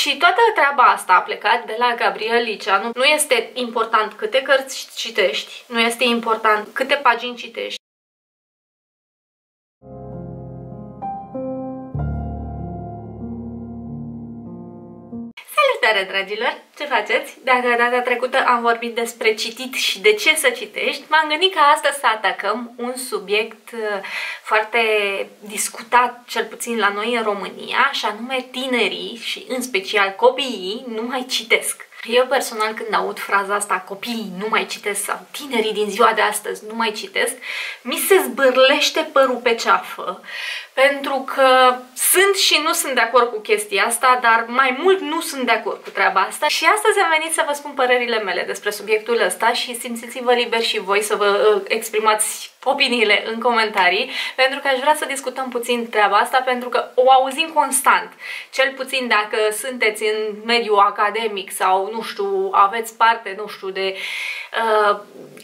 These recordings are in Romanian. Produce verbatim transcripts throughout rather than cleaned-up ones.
Și toată treaba asta a plecat de la Gabriel Liceanu. Nu este important câte cărți citești, nu este important câte pagini citești. Salutare, dragilor! Ce faceți? Dacă data trecută am vorbit despre citit și de ce să citești, m-am gândit ca astăzi să atacăm un subiect foarte discutat, cel puțin la noi în România, și anume tinerii și în special copiii nu mai citesc. Eu personal, când aud fraza asta, copiii nu mai citesc sau tinerii din ziua de astăzi nu mai citesc, mi se zbârlește părul pe ceafă. Pentru că sunt și nu sunt de acord cu chestia asta, dar mai mult nu sunt de acord cu treaba asta. Și astăzi am venit să vă spun părerile mele despre subiectul ăsta și simțiți-vă liber și voi să vă exprimați opiniile în comentarii, pentru că aș vrea să discutăm puțin treaba asta, pentru că o auzim constant. Cel puțin dacă sunteți în mediul academic sau, nu știu, aveți parte, nu știu, de uh,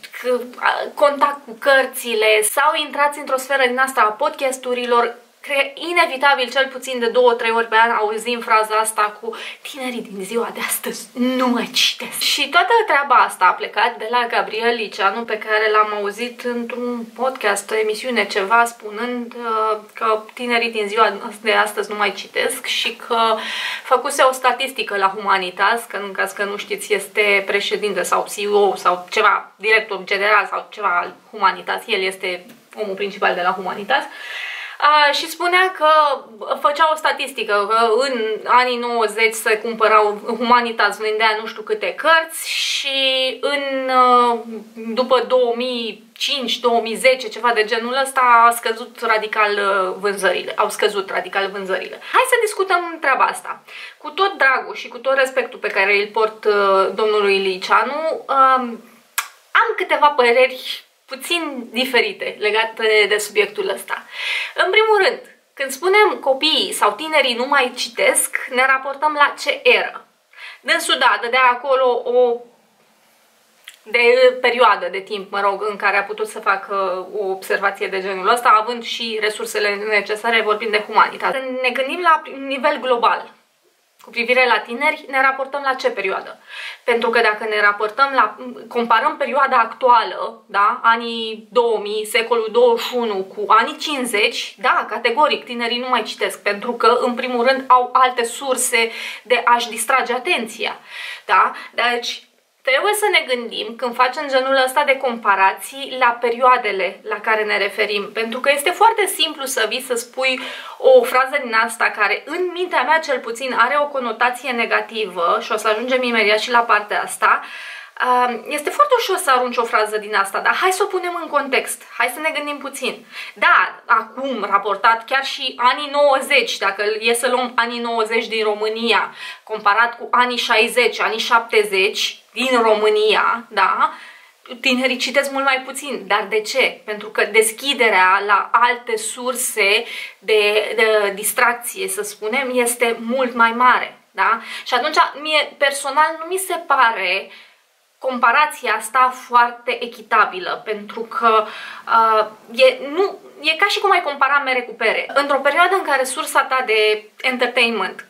contact cu cărțile sau intrați într-o sferă din asta a podcasturilor, inevitabil, cel puțin de două, trei ori pe an auzim fraza asta cu tinerii din ziua de astăzi nu mai citesc. Și toată treaba asta a plecat de la Gabriel Liceanu, pe care l-am auzit într-un podcast, o emisiune, ceva, spunând uh, că tinerii din ziua de astăzi nu mai citesc și că făcuse o statistică la Humanitas, că în caz că nu știți este președinte sau C E O sau ceva, director general sau ceva al Humanitas, el este omul principal de la Humanitas. Uh, și spunea că făcea o statistică, că în anii nouăzeci se cumpărau, Humanitas vândea nu știu câte cărți și în, uh, după două mii cinci două mii zece, ceva de genul ăsta, a scăzut radical vânzările, au scăzut radical vânzările. Hai să discutăm treaba asta. Cu tot dragul și cu tot respectul pe care îl port uh, domnului Liceanu, uh, am câteva păreri puțin diferite legate de subiectul ăsta. În primul rând, când spunem copiii sau tinerii nu mai citesc, ne raportăm la ce eră. Dânsul, da, dădea acolo o de perioadă de timp, mă rog, în care a putut să facă o observație de genul ăsta, având și resursele necesare, vorbind de Humanitas. Când ne gândim la nivel global, cu privire la tineri, ne raportăm la ce perioadă? Pentru că dacă ne raportăm la, comparăm perioada actuală, da, anii două mii, secolul douăzeci și unu cu anii cincizeci, da, categoric, tinerii nu mai citesc, pentru că, în primul rând, au alte surse de a-și distrage atenția, da? Deci, trebuie să ne gândim, când facem genul ăsta de comparații, la perioadele la care ne referim. Pentru că este foarte simplu să vii să spui o frază din asta care, în mintea mea cel puțin, are o conotație negativă și o să ajungem imediat și la partea asta. Este foarte ușor să arunci o frază din asta, dar hai să o punem în context. Hai să ne gândim puțin. Da, acum, raportat chiar și anii nouăzeci, dacă e să luăm anii nouăzeci din România, comparat cu anii șaizeci, anii șaptezeci din România, da, tinerii citesc mult mai puțin. Dar de ce? Pentru că deschiderea la alte surse de, de distracție, să spunem, este mult mai mare, da? Și atunci, mie personal nu mi se pare comparația asta foarte echitabilă, pentru că uh, e, nu, e ca și cum ai compara mere cu pere. Într-o perioadă în care sursa ta de entertainment,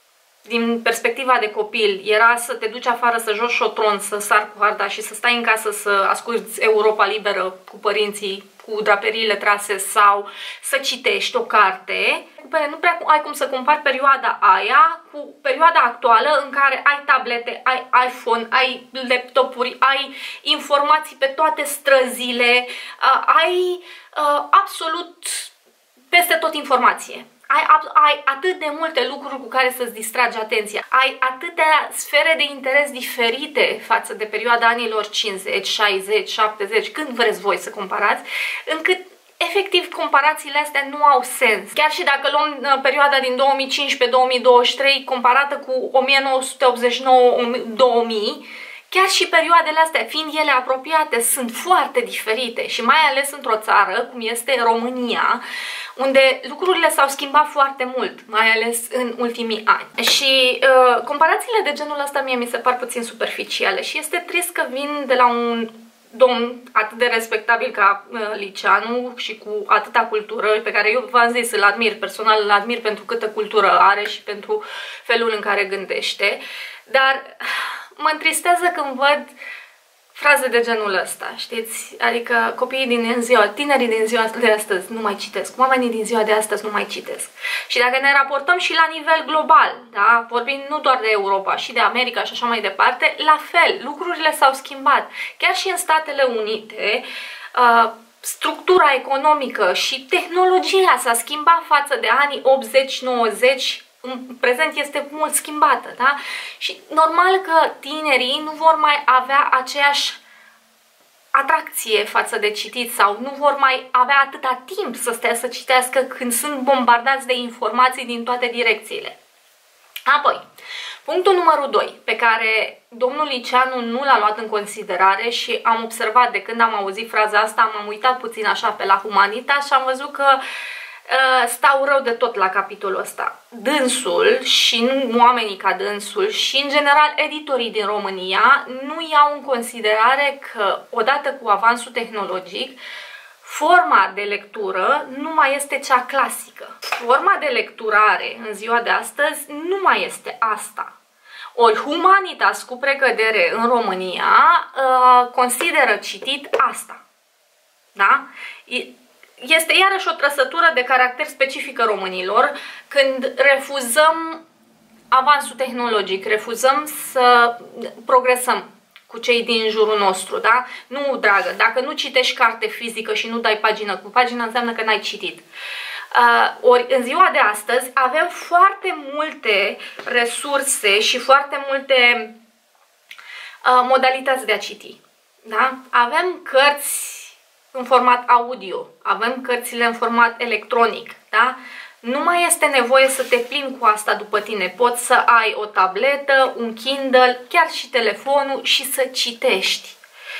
din perspectiva de copil, era să te duci afară, să joci șotron, să sari cu harda și să stai în casă să asculți Europa Liberă cu părinții, cu draperiile trase, sau să citești o carte, nu prea ai cum să compari perioada aia cu perioada actuală în care ai tablete, ai iPhone, ai laptopuri, ai informații pe toate străzile, ai absolut peste tot informație. Ai, ai atât de multe lucruri cu care să-ți distragi atenția. Ai atâtea sfere de interes diferite față de perioada anilor cincizeci, șaizeci, șaptezeci, când vreți voi să comparați, încât efectiv comparațiile astea nu au sens. Chiar și dacă luăm perioada din două mii cincisprezece două mii douăzeci și trei comparată cu o mie nouă sute optzeci și nouă două mii, chiar și perioadele astea, fiind ele apropiate, sunt foarte diferite și mai ales într-o țară cum este România, unde lucrurile s-au schimbat foarte mult, mai ales în ultimii ani. Și uh, comparațiile de genul ăsta mie mi se par puțin superficiale și este trist că vin de la un domn atât de respectabil ca uh, Liceanu și cu atâta cultură, pe care eu v-am zis, îl admir, personal îl admir pentru câtă cultură are și pentru felul în care gândește, dar mă întristează când văd fraze de genul ăsta, știți? Adică copiii din ziua, tinerii din ziua de astăzi nu mai citesc, oamenii din ziua de astăzi nu mai citesc. Și dacă ne raportăm și la nivel global, da? Vorbim nu doar de Europa, și de America și așa mai departe, la fel, lucrurile s-au schimbat. Chiar și în Statele Unite, uh, structura economică și tehnologia s-a schimbat față de anii optzeci nouăzeci, în prezent este mult schimbată, da? Și normal că tinerii nu vor mai avea aceeași atracție față de citit sau nu vor mai avea atâta timp să stea să citească când sunt bombardați de informații din toate direcțiile. Apoi, punctul numărul doi, pe care domnul Liceanu nu l-a luat în considerare și am observat de când am auzit fraza asta, m-am uitat puțin așa pe la Humanitas și am văzut că stau rău de tot la capitolul ăsta. Dânsul și nu oamenii ca dânsul și în general editorii din România nu iau în considerare că odată cu avansul tehnologic forma de lectură nu mai este cea clasică. Forma de lecturare în ziua de astăzi nu mai este asta. Ori Humanitas cu precădere în România consideră citit asta. Da? Este iarăși o trăsătură de caracter specifică românilor când refuzăm avansul tehnologic, refuzăm să progresăm cu cei din jurul nostru, da? Nu, dragă, dacă nu citești carte fizică și nu dai pagină cu pagină, înseamnă că n-ai citit. Uh, ori în ziua de astăzi avem foarte multe resurse și foarte multe uh, modalități de a citi, da? Avem cărți în format audio, avem cărțile în format electronic, da? Nu mai este nevoie să te plimbi cu asta după tine. Poți să ai o tabletă, un Kindle, chiar și telefonul și să citești.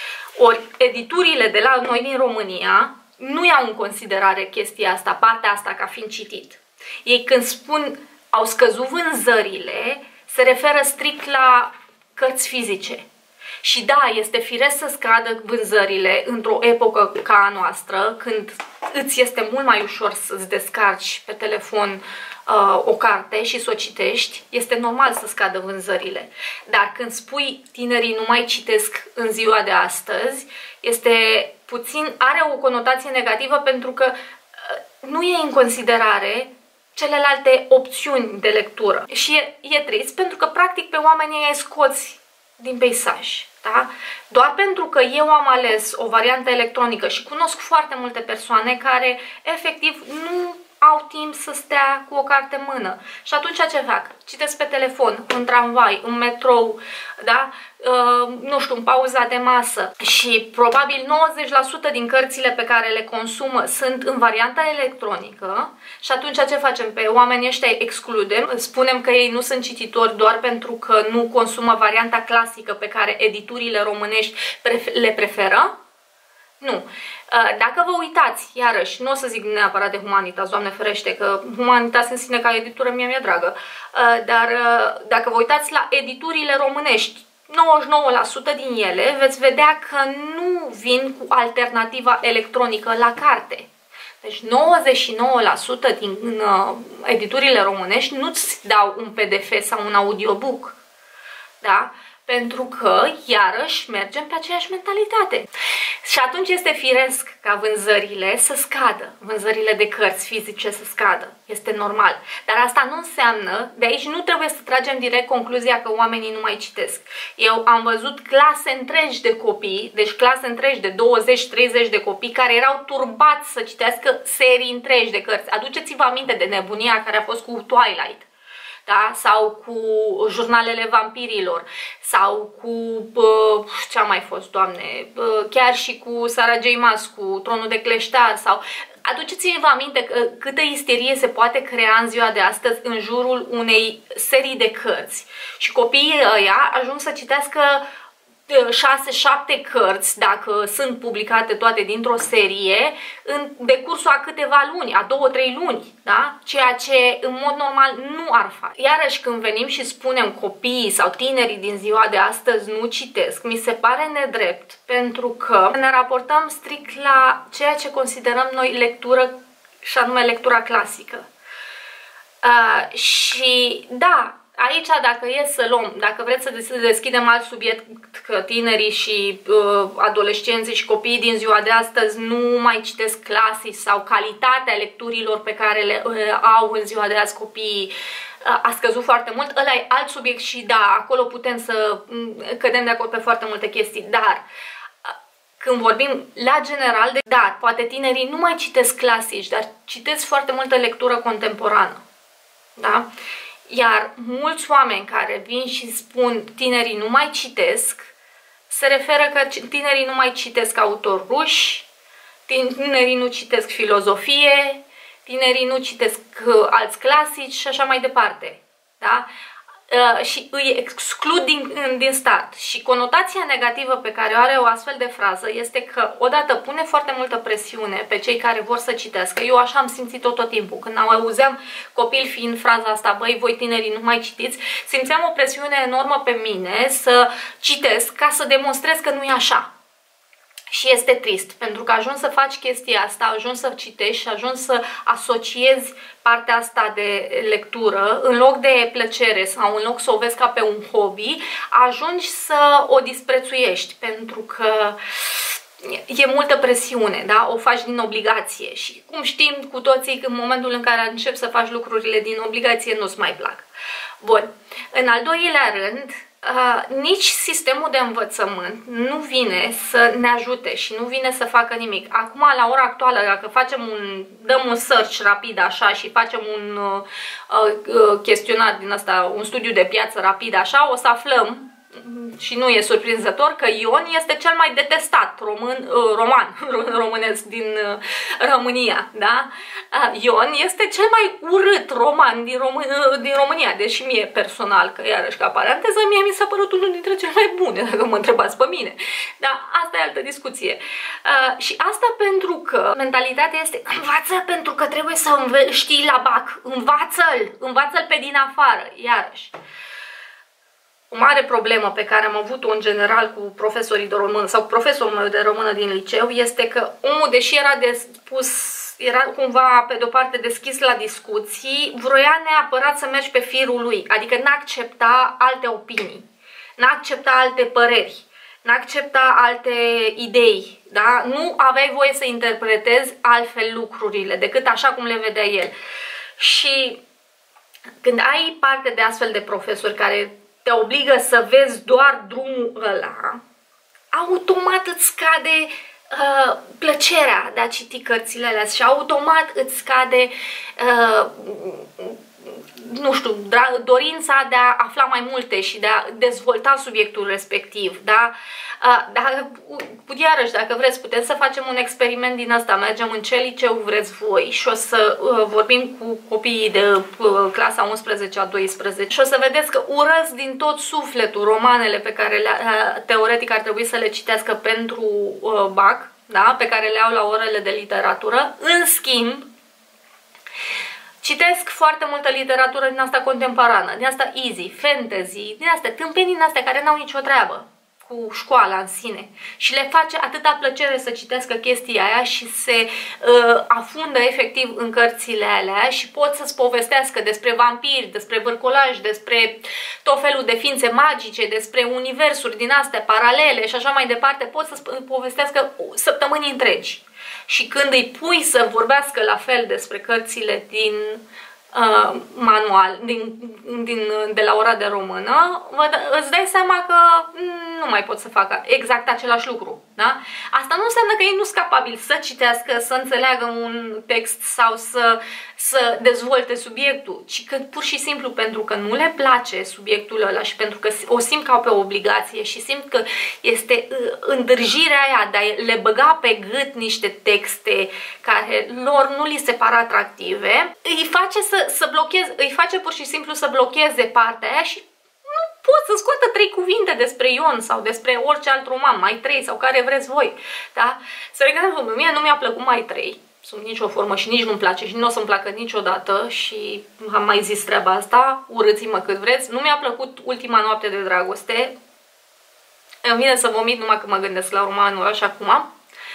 Ori editurile de la noi din România nu iau în considerare chestia asta, partea asta ca fiind citit. Ei când spun au scăzut vânzările, se referă strict la cărți fizice. Și da, este firesc să scadă vânzările într-o epocă ca a noastră, când îți este mult mai ușor să-ți descarci pe telefon uh, o carte și să o citești, este normal să scadă vânzările. Dar când spui tinerii nu mai citesc în ziua de astăzi, este puțin, are o conotație negativă pentru că uh, nu e în considerare celelalte opțiuni de lectură. Și e, e trist pentru că practic pe oamenii ei scoți din peisaj. Da? Doar pentru că eu am ales o variantă electronică și cunosc foarte multe persoane care efectiv nu au timp să stea cu o carte în mână. Și atunci ce fac? Citesc pe telefon, în tramvai, în metrou, da? Uh, nu știu, în pauza de masă. Și probabil nouăzeci la sută din cărțile pe care le consumă sunt în varianta electronică. Și atunci ce facem? Pe oamenii ăștia excludem, spunem că ei nu sunt cititori doar pentru că nu consumă varianta clasică pe care editurile românești le preferă? Nu. Dacă vă uitați, iarăși, nu o să zic neapărat de Humanitas, Doamne ferește, că Humanitas în sine ca editură mie mi-e dragă, dar dacă vă uitați la editurile românești, nouăzeci și nouă la sută din ele veți vedea că nu vin cu alternativa electronică la carte. Deci nouăzeci și nouă la sută din editurile românești nu-ți dau un P D F sau un audiobook. Da? Pentru că, iarăși, mergem pe aceeași mentalitate. Și atunci este firesc ca vânzările să scadă, vânzările de cărți fizice să scadă. Este normal. Dar asta nu înseamnă, de aici nu trebuie să tragem direct concluzia că oamenii nu mai citesc. Eu am văzut clase întregi de copii, deci clase întregi de douăzeci treizeci de copii care erau turbați să citească serii întregi de cărți. Aduceți-vă aminte de nebunia care a fost cu Twilight. Da? Sau cu jurnalele vampirilor, sau cu, ce a mai fost, Doamne, chiar și cu Sarah J. Maas, cu Tronul de Cleștar, sau aduceți-vă aminte că câtă isterie se poate crea în ziua de astăzi în jurul unei serii de cărți. Și copiii ăia ajung să citească șase șapte cărți, dacă sunt publicate toate dintr-o serie, în decursul a câteva luni, a două trei luni, da? Ceea ce în mod normal nu ar face. Iarăși când venim și spunem copiii sau tinerii din ziua de astăzi nu citesc, mi se pare nedrept, pentru că ne raportăm strict la ceea ce considerăm noi lectură, și anume lectura clasică. Uh, și da, aici, dacă e să luăm, dacă vreți să deschidem alt subiect, că tinerii și uh, adolescenții și copiii din ziua de astăzi nu mai citesc clasici sau calitatea lecturilor pe care le uh, au în ziua de azi copiii uh, a scăzut foarte mult, ăla e alt subiect și da, acolo putem să uh, cădem de acord pe foarte multe chestii, dar uh, când vorbim la general, de, da, poate tinerii nu mai citesc clasici, dar citesc foarte multă lectură contemporană, da? Iar mulți oameni care vin și spun tinerii nu mai citesc, se referă că tinerii nu mai citesc autori ruși, tinerii nu citesc filozofie, tinerii nu citesc alți clasici și așa mai departe. Da? Uh, și îi exclud din, din start. Și conotația negativă pe care o are o astfel de frază este că odată pune foarte multă presiune pe cei care vor să citească. Eu așa am simțit-o tot timpul. Când auzeam copil fiind fraza asta, băi, voi tinerii nu mai citiți, simțeam o presiune enormă pe mine să citesc ca să demonstrez că nu e așa. Și este trist, pentru că ajungi să faci chestia asta, ajungi să citești și ajungi să asociezi partea asta de lectură, în loc de plăcere sau în loc să o vezi ca pe un hobby, ajungi să o disprețuiești, pentru că e multă presiune, da? O faci din obligație și, cum știm cu toții, în momentul în care începi să faci lucrurile din obligație, nu-ți mai plac. Bun. În al doilea rând, Uh, nici sistemul de învățământ nu vine să ne ajute și nu vine să facă nimic. Acum, la ora actuală, dacă facem un, dăm un search rapid așa și facem un uh, uh, chestionar din asta, un studiu de piață rapid așa, o să aflăm, și nu e surprinzător, că Ion este cel mai detestat român, roman românesc din România, da? Ion este cel mai urât roman din, Rom din România, deși mie personal, că iarăși ca paranteză, mie mi s-a părut unul dintre cele mai bune, dacă mă întrebați pe mine. Dar asta e altă discuție. Uh, și asta pentru că mentalitatea este învață pentru că trebuie să știi la bac, învață-l, învață-l pe din afară, iarăși. O mare problemă pe care am avut-o în general cu profesorii de română sau cu profesorul meu de română din liceu este că omul, deși era dispus, era cumva pe de-o parte deschis la discuții, vroia neapărat să mergi pe firul lui, adică n-accepta alte opinii, n-accepta alte păreri, n-accepta alte idei, da? Nu aveai voie să interpretezi altfel lucrurile decât așa cum le vedea el. Și când ai parte de astfel de profesori care te obligă să vezi doar drumul ăla, automat îți scade uh, plăcerea de a citi cărțile alea și automat îți scade, uh, nu știu, dorința de a afla mai multe și de a dezvolta subiectul respectiv, da? Uh, dar, iarăși, dacă vreți, putem să facem un experiment din asta, mergem în ce liceu vreți voi și o să uh, vorbim cu copiii de uh, clasa unsprezece a doisprezece și o să vedeți că urăsc din tot sufletul romanele pe care le, uh, teoretic ar trebui să le citească pentru uh, bac, da? Pe care le au la orele de literatură. În schimb, citesc foarte multă literatură din asta contemporană, din asta easy, fantasy, din astea tâmpenii din astea care n-au nicio treabă cu școala în sine și le face atâta plăcere să citească chestia aia și se uh, afundă efectiv în cărțile alea și pot să-ți povestească despre vampiri, despre vârcolași, despre tot felul de ființe magice, despre universuri din astea paralele și așa mai departe, pot să-ți povestească săptămâni întregi. Și când îi pui să vorbească la fel despre cărțile din uh, manual, din, din, de la ora de română, îți dai seama că nu mai pot să facă exact același lucru. Da? Asta nu înseamnă că ei nu sunt capabili să citească, să înțeleagă un text sau să, să dezvolte subiectul, ci că pur și simplu pentru că nu le place subiectul ăla și pentru că o simt ca pe o obligație și simt că este îndârjirea aia de a le băga pe gât niște texte care lor nu li se par atractive, îi face să, să blocheze, îi face pur și simplu să blocheze partea aia și nu pot să scoată trei cuvinte despre Ion sau despre orice alt roman, Mai trei sau care vreți voi. Da? Să regăsim, mie nu mi-a plăcut Mai trei, sub nicio formă și nici nu-mi place și nu o să-mi placă niciodată și am mai zis treaba asta, urâți-mă cât vreți. Nu mi-a plăcut Ultima noapte de dragoste. Îmi vine să vomit numai când mă gândesc la romanul așa acum.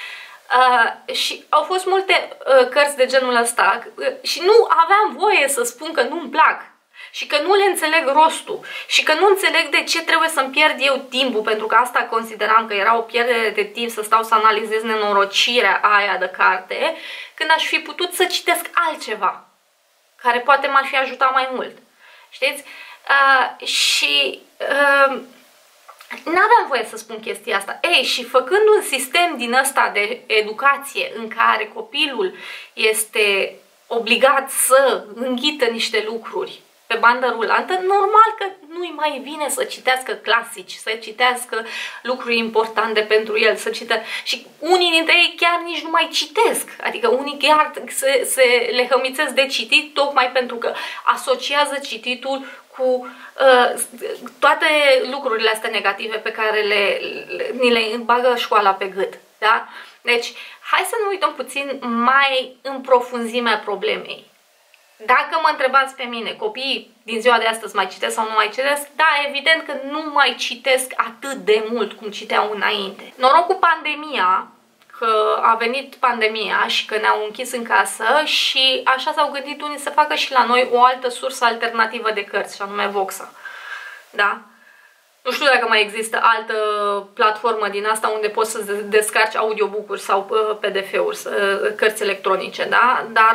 Uh, și au fost multe uh, cărți de genul ăsta uh, și nu aveam voie să spun că nu-mi plac și că nu le înțeleg rostul și că nu înțeleg de ce trebuie să-mi pierd eu timpul, pentru că asta consideram că era o pierdere de timp să stau să analizez nenorocirea aia de carte, când aș fi putut să citesc altceva care poate m-ar fi ajutat mai mult. Știți? Uh, și... Uh, N-aveam voie să spun chestia asta. Ei, și făcând un sistem din ăsta de educație în care copilul este obligat să înghită niște lucruri pe bandă rulantă, normal că nu-i mai vine să citească clasici, să citească lucruri importante pentru el, să citească. Și unii dintre ei chiar nici nu mai citesc. Adică unii chiar se, se le hămițesc de citit tocmai pentru că asociază cititul cu uh, toate lucrurile astea negative pe care le, le, ni le bagă școala pe gât. Da? Deci, hai să ne uităm puțin mai în profunzimea problemei. Dacă mă întrebați pe mine, copiii din ziua de astăzi mai citesc sau nu mai citesc, da, evident că nu mai citesc atât de mult cum citeau înainte. Noroc cu pandemia, că a venit pandemia și că ne-au închis în casă și așa s-au gândit unii să facă și la noi o altă sursă alternativă de cărți, și anume Voxa. Da? Nu știu dacă mai există altă platformă din asta unde poți să descarci audiobook-uri sau P D F-uri, cărți electronice, da? Dar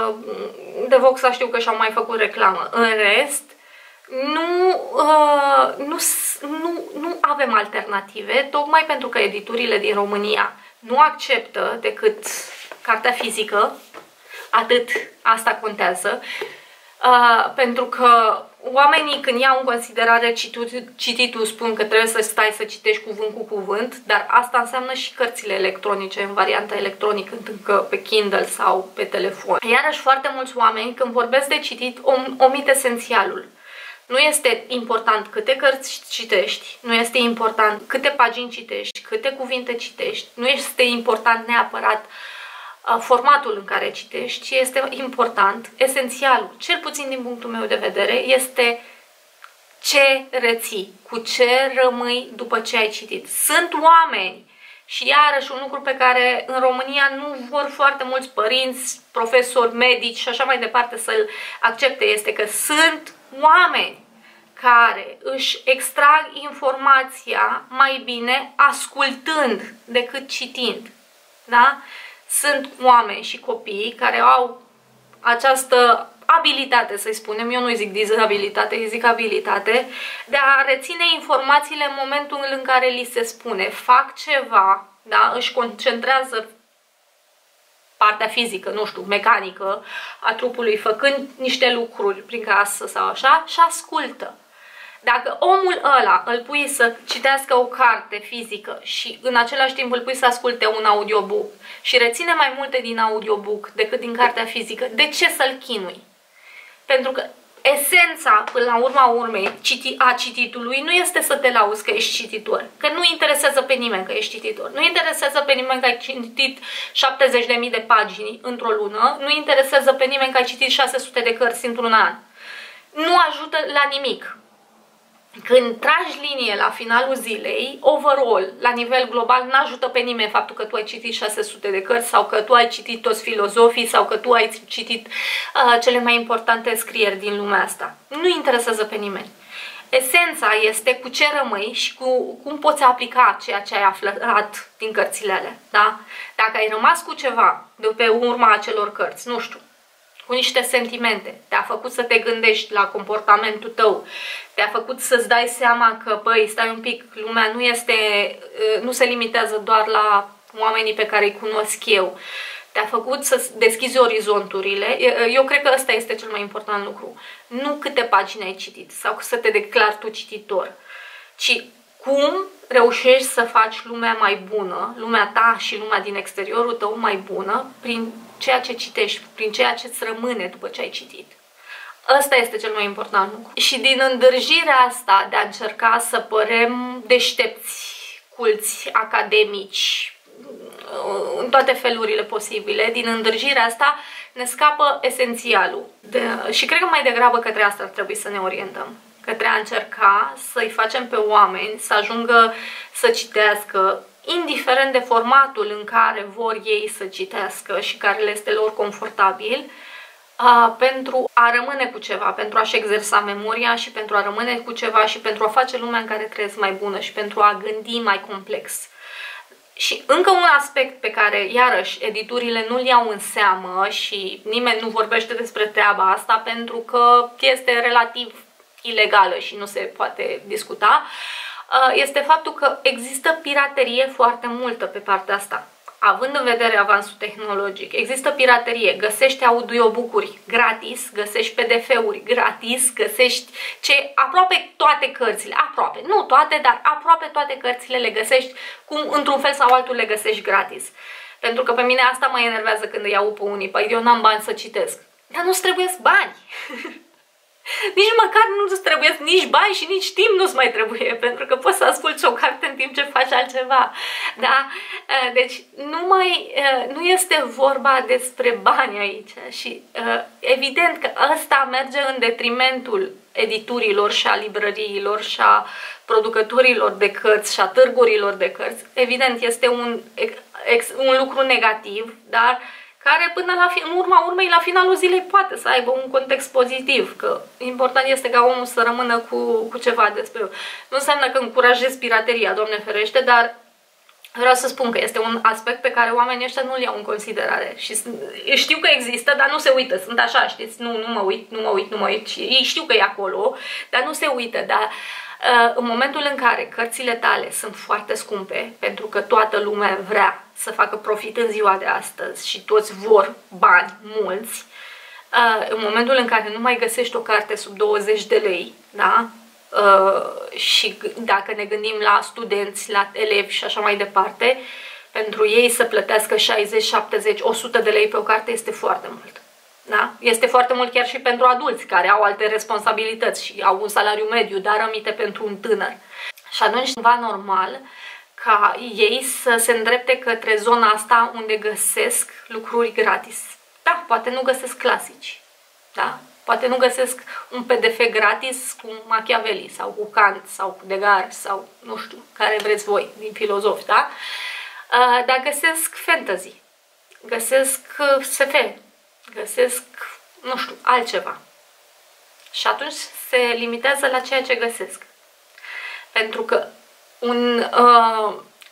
de Voxa știu că și-au mai făcut reclamă. În rest, nu, nu, nu, nu avem alternative, tocmai pentru că editurile din România nu acceptă decât cartea fizică, atât, asta contează, uh, pentru că oamenii când iau în considerare cititul, cititul spun că trebuie să stai să citești cuvânt cu cuvânt, dar asta înseamnă și cărțile electronice în varianta electronică, încă pe Kindle sau pe telefon. Iarăși foarte mulți oameni când vorbesc de citit omit esențialul. Nu este important câte cărți citești, nu este important câte pagini citești, câte cuvinte citești, nu este important neapărat uh, formatul în care citești, ci este important, esențialul, cel puțin din punctul meu de vedere, este ce reții, cu ce rămâi după ce ai citit. Sunt oameni, și iarăși un lucru pe care în România nu vor foarte mulți părinți, profesori, medici și așa mai departe să-l accepte, este că sunt oameni care își extrag informația mai bine ascultând decât citind. Da? Sunt oameni și copii care au această abilitate, să-i spunem, eu nu-i zic dizabilitate, îi zic abilitate, de a reține informațiile în momentul în care li se spune. Fac ceva, da? Își concentrează partea fizică, nu știu, mecanică a trupului, făcând niște lucruri prin casă sau așa, și ascultă. Dacă omul ăla îl pui să citească o carte fizică și în același timp îl pui să asculte un audiobook și reține mai multe din audiobook decât din cartea fizică, de ce să-l chinui? Pentru că esența, până la urma urmei, a cititului nu este să te lauzi că ești cititor. Că nu interesează pe nimeni că ești cititor. Nu interesează pe nimeni că ai citit șaptezeci de mii de pagini într-o lună. Nu interesează pe nimeni că ai citit șase sute de cărți într-un an. Nu ajută la nimic. Când tragi linie la finalul zilei, overall, la nivel global, nu ajută pe nimeni faptul că tu ai citit șase sute de cărți sau că tu ai citit toți filozofii sau că tu ai citit uh, cele mai importante scrieri din lumea asta. Nu interesează pe nimeni. Esența este cu ce rămâi și cu cum poți aplica ceea ce ai aflat din cărțile alea. Da? Dacă ai rămas cu ceva de pe urma acelor cărți, nu știu, cu niște sentimente, te-a făcut să te gândești la comportamentul tău, te-a făcut să-ți dai seama că, băi, stai un pic, lumea nu este, nu se limitează doar la oamenii pe care îi cunosc eu, te-a făcut să deschizi orizonturile. Eu cred că ăsta este cel mai important lucru. Nu câte pagini ai citit sau să te declari tu cititor, ci cum reușești să faci lumea mai bună, lumea ta și lumea din exteriorul tău mai bună, prin ceea ce citești, prin ceea ce îți rămâne după ce ai citit. Ăsta este cel mai important lucru. Și din îndârjirea asta de a încerca să părem deștepți, culți, academici, în toate felurile posibile, din îndârjirea asta ne scapă esențialul. De, și cred că mai degrabă către asta ar trebui să ne orientăm. Către a încerca să-i facem pe oameni să ajungă să citească, indiferent de formatul în care vor ei să citească și care le este lor confortabil, Uh, pentru a rămâne cu ceva, pentru a-și exersa memoria și pentru a rămâne cu ceva și pentru a face lumea în care trăiesc mai bună și pentru a gândi mai complex. Și încă un aspect pe care, iarăși, editurile nu-l iau în seamă și nimeni nu vorbește despre treaba asta pentru că este relativ ilegală și nu se poate discuta, uh, este faptul că există piraterie foarte multă pe partea asta. Având în vedere avansul tehnologic, există piraterie, găsești audiobook-uri gratis, găsești P D F-uri gratis, găsești ce, aproape toate cărțile, aproape, nu toate, dar aproape toate cărțile le găsești, cum într-un fel sau altul le găsești gratis. Pentru că pe mine asta mă enervează când îi aud pe unii, păi eu n-am bani să citesc. Dar nu-ți trebuiesc bani! Nici măcar nu-ți trebuie nici bani și nici timp nu-ți mai trebuie, pentru că poți să asculti o carte în timp ce faci altceva. Da? Deci nu, mai, nu este vorba despre bani aici și evident că ăsta merge în detrimentul editurilor și a librăriilor și a producătorilor de cărți și a târgurilor de cărți. Evident, este un, un lucru negativ, dar care până la fi, în urma urmei, la finalul zilei poate să aibă un context pozitiv, că important este ca omul să rămână cu, cu ceva despre el. Nu înseamnă că încurajez pirateria, Doamne ferește, dar vreau să spun că este un aspect pe care oamenii ăștia nu-l iau în considerare. Și știu că există, dar nu se uită, sunt așa, știți, nu, nu mă uit, nu mă uit, nu mă uit, și ei știu că e acolo, dar nu se uită, dar în momentul în care cărțile tale sunt foarte scumpe, pentru că toată lumea vrea să facă profit în ziua de astăzi și toți vor bani mulți, în momentul în care nu mai găsești o carte sub douăzeci de lei, da? Și dacă ne gândim la studenți, la elevi și așa mai departe, pentru ei să plătească șaizeci, șaptezeci, o sută de lei pe o carte este foarte mult. Da? Este foarte mult chiar și pentru adulți care au alte responsabilități și au un salariu mediu, dar aminte pentru un tânăr. Și atunci va normal ca ei să se îndrepte către zona asta unde găsesc lucruri gratis. Da, poate nu găsesc clasici, da? Poate nu găsesc un P D F gratis cu Machiavelli sau cu Kant sau cu Degas sau nu știu, care vreți voi din filozofi, da? Dar găsesc fantasy, găsesc S F, găsesc, nu știu, altceva. Și atunci se limitează la ceea ce găsesc. Pentru că un, uh,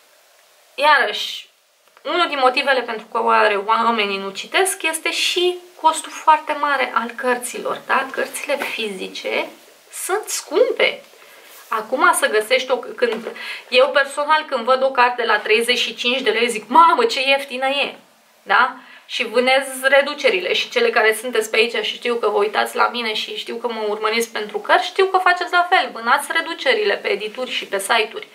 iarăși, unul din motivele pentru care oamenii nu citesc este și costul foarte mare al cărților. Da? Cărțile fizice sunt scumpe. Acum să găsești o... Când, eu personal când văd o carte la treizeci și cinci de lei zic, mamă, ce ieftină e! Da? Și vânez reducerile și cele care sunteți pe aici și știu că vă uitați la mine și știu că mă urmăriți pentru cărți, știu că faceți la fel, vânați reducerile pe edituri și pe site-uri.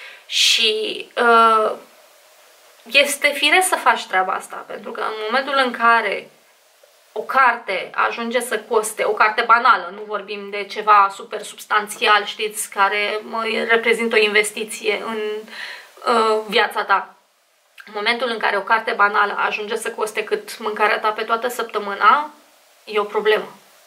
Și uh, este firesc să faci treaba asta, pentru că în momentul în care o carte ajunge să coste, o carte banală, nu vorbim de ceva super substanțial, știți, care reprezintă o investiție în uh, viața ta. În momentul în care o carte banală ajunge să coste cât mâncarea ta pe toată săptămâna, e o problemă.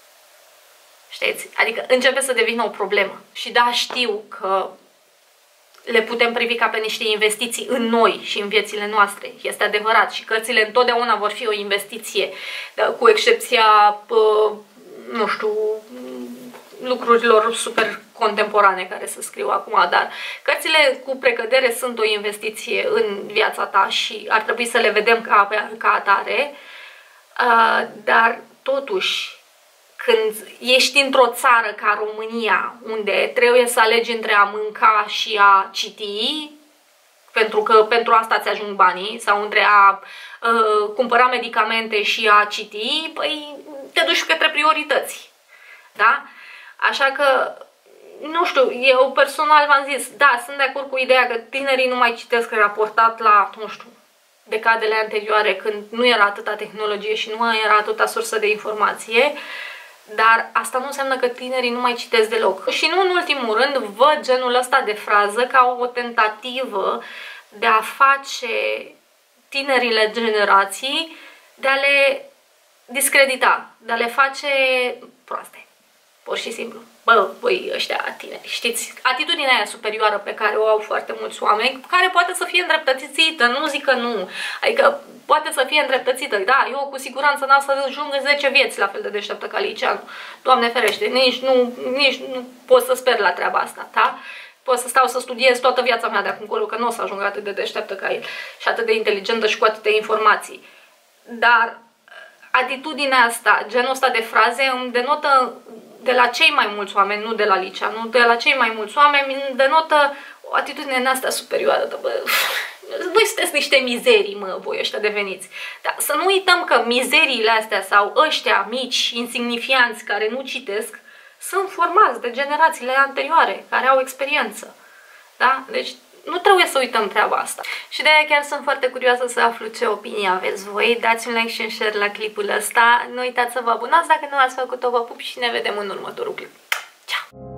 Știți? Adică începe să devină o problemă. Și da, știu că le putem privi ca pe niște investiții în noi și în viețile noastre. Este adevărat. Și cărțile întotdeauna vor fi o investiție, cu excepția, nu știu, lucrurilor super contemporane care se scriu acum, dar cărțile cu precădere sunt o investiție în viața ta și ar trebui să le vedem ca, ca atare, dar totuși când ești într-o țară ca România, unde trebuie să alegi între a mânca și a citi, pentru că pentru asta ți ajung banii, sau între a uh, cumpăra medicamente și a citi, păi te duci către priorități. Da? Așa că, nu știu, eu personal v-am zis, da, sunt de acord cu ideea că tinerii nu mai citesc raportat la, nu știu, decadele anterioare, când nu era atâta tehnologie și nu era atâta sursă de informație, dar asta nu înseamnă că tinerii nu mai citesc deloc. Și nu în ultimul rând văd genul ăsta de frază ca o tentativă de a face tinerile generații, de a le discredita, de a le face proaste, pur și simplu. Bă, băi, ăștia tineri, știți, atitudinea aia superioară pe care o au foarte mulți oameni, care poate să fie îndreptățită, nu zic că nu, adică poate să fie îndreptățită, da, eu cu siguranță n-am să ajung în zece vieți la fel de deșteaptă ca Liceanu, Doamne ferește, nici nu, nici nu pot să sper la treaba asta, da? Pot să stau să studiez toată viața mea de acum încolo, că nu o să ajung atât de deșteaptă ca el și atât de inteligentă și cu atâtea informații, dar atitudinea asta, genul ăsta de fraze îmi denotă de la cei mai mulți oameni, nu de la Liceanu, de la cei mai mulți oameni îmi denotă o atitudine în asta superioară. De, bă, voi sunteți niște mizerii, mă, voi ăștia deveniți. Dar să nu uităm că mizeriile astea sau ăștia mici, insignifianți, care nu citesc, sunt formați de generațiile anterioare, care au experiență. Da? Deci nu trebuie să uităm treaba asta. Și de aia chiar sunt foarte curioasă să aflu ce opinie aveți voi. Dați un like și un share la clipul ăsta. Nu uitați să vă abonați dacă nu ați făcut-o. Vă pup și ne vedem în următorul clip. Ciao!